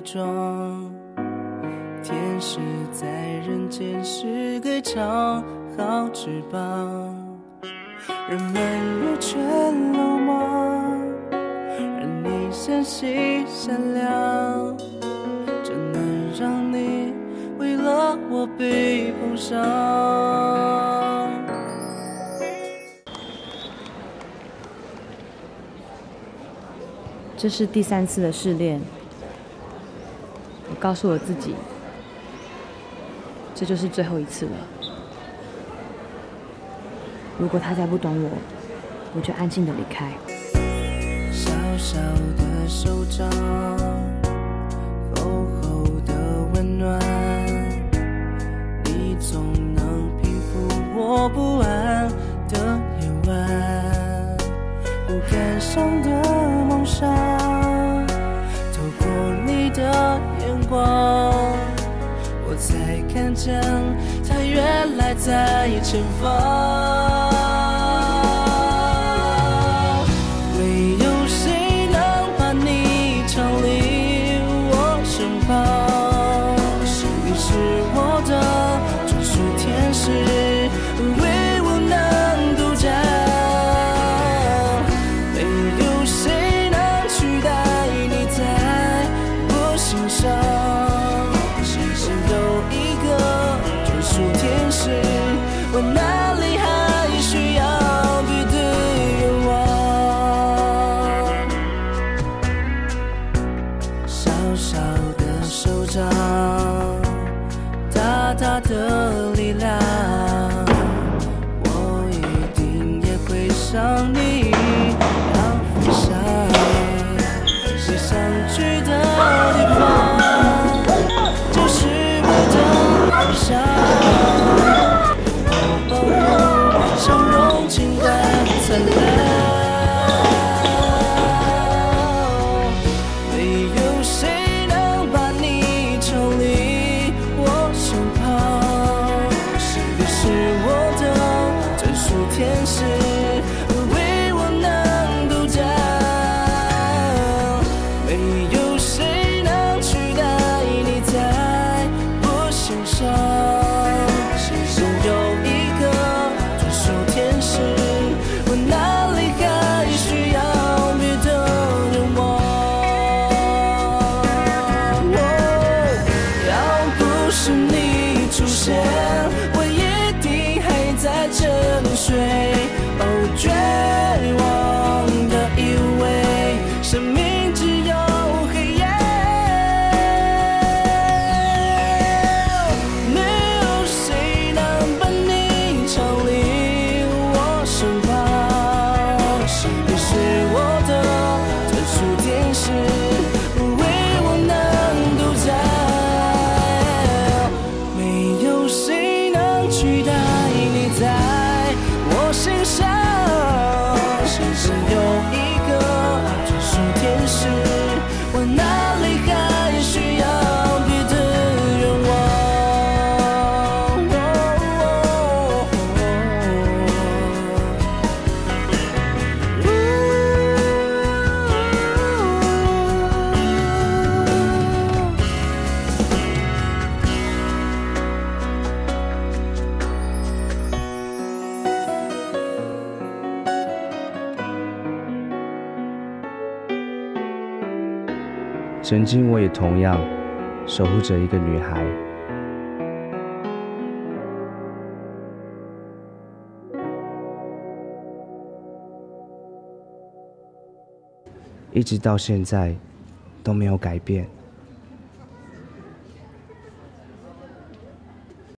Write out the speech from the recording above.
装。天使在人间是个长好翅膀，人们若全鲁莽，让你纤细善良，怎能让你为了我被碰伤？ 这是第3次的试炼，我告诉我自己，这就是最后一次了。如果他再不懂我，我就安静的离开。 小小的手掌，厚厚的温暖，你总能平复我不安的夜晚。不敢想的梦想，透过你的眼光，我才看见它原来在前方。没有谁能把你常离我身旁，你是我的专属天使，唯我能独占。没有谁能取代你在我心上，有一个专属天使，我哪里还需要别的愿望？小小的手掌，大大的力量，我一定也会像你一样飞翔。你想去的地方，就是我的理想。保护笑容尽管灿烂，没有谁能把你抽离我身旁。你是我的专属天使，唯我能独占。没有谁能取代你在我心上。有一个专属天使，我哪里还需要别的愿望？要不是你出现，我一定还在这里睡。绝望的以为生命只有黑夜，没有谁能把你常离我身旁。你是我的专属天使，唯我能独占。没有谁能取代你在我心上。有一个专属天使，我哪里还需要别的愿曾经我也同样守护着一个女孩，一直到现在都没有改变。